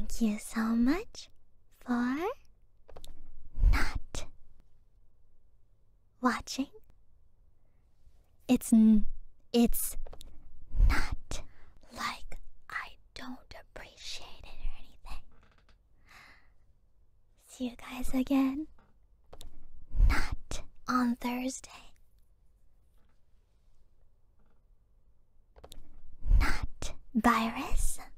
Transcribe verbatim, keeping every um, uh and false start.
Thank you so much for not watching. It's n it's not like I don't appreciate it or anything. See you guys again. Not on Thursday. Not virus.